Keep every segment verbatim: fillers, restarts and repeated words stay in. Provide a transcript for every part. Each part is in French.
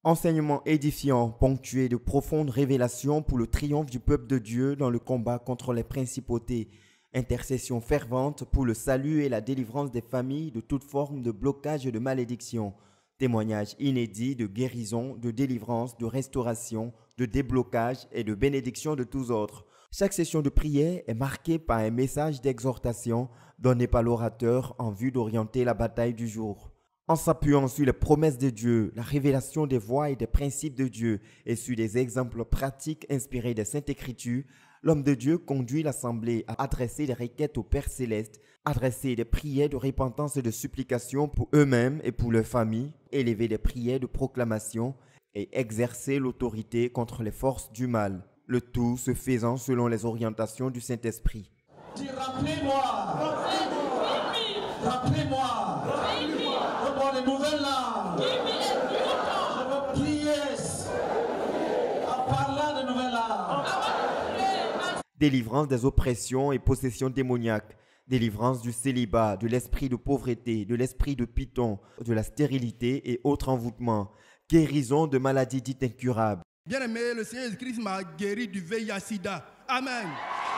Enseignement édifiant, ponctué de profondes révélations pour le triomphe du peuple de Dieu dans le combat contre les principautés. Intercession fervente pour le salut et la délivrance des familles de toute forme de blocage et de malédiction. Témoignages inédits de guérison, de délivrance, de restauration, de déblocage et de bénédiction de tous ordres. Chaque session de prière est marquée par un message d'exhortation donné par l'orateur en vue d'orienter la bataille du jour. En s'appuyant sur les promesses de Dieu, la révélation des voies et des principes de Dieu et sur des exemples pratiques inspirés des Saintes Écritures, l'homme de Dieu conduit l'assemblée à adresser des requêtes au Père Céleste, adresser des prières de repentance et de supplication pour eux-mêmes et pour leurs familles, élever des prières de proclamation et exercer l'autorité contre les forces du mal, le tout se faisant selon les orientations du Saint-Esprit. Dis, rappelez-moi, rappelez-moi, rappelez-moi les nouvelles langues. Je veux prier en parlant de nouvelles langues. Délivrance des oppressions et possessions démoniaques, délivrance du célibat, de l'esprit de pauvreté, de l'esprit de python, de la stérilité et autres envoûtements, guérison de maladies dites incurables. Bien-aimé, le Seigneur Jésus-Christ m'a guéri du V I H sida. Amen.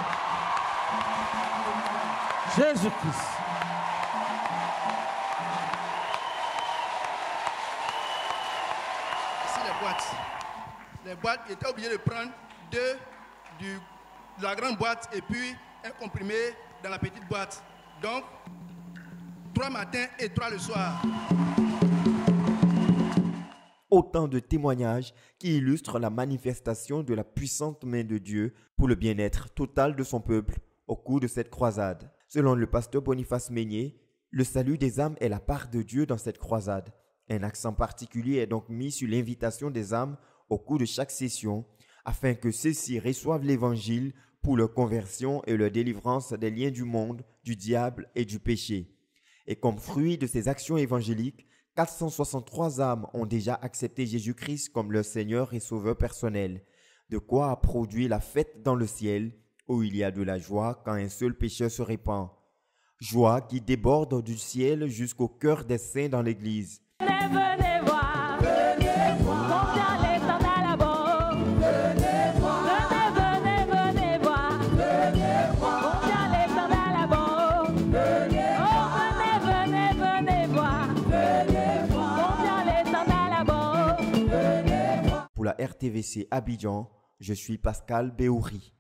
Jésus-Christ. Ici les boîtes. Les boîtes, j'étais obligé de prendre deux du, de la grande boîte et puis un comprimé dans la petite boîte. Donc, trois matins et trois le soir. Autant de témoignages qui illustrent la manifestation de la puissante main de Dieu pour le bien-être total de son peuple au cours de cette croisade. Selon le pasteur Boniface Meignier, le salut des âmes est la part de Dieu dans cette croisade. Un accent particulier est donc mis sur l'invitation des âmes au cours de chaque session, afin que ceux-ci reçoivent l'évangile pour leur conversion et leur délivrance des liens du monde, du diable et du péché. Et comme fruit de ces actions évangéliques, quatre cent soixante-trois âmes ont déjà accepté Jésus-Christ comme leur Seigneur et Sauveur personnel, de quoi a produit la fête dans le ciel, où il y a de la joie quand un seul pécheur se répand. Joie qui déborde du ciel jusqu'au cœur des saints dans l'Église. Venez, venez voir, venez voir, combien les temps à la bombe. Venez voir, venez, venez, venez voir, venez voir, combien les temps à la bombe. Venez voir, oh, venez, venez, venez voir, venez voir, combien les temps à la bombe. Venez voir. Pour la R T V C Abidjan, je suis Pascal Béouri.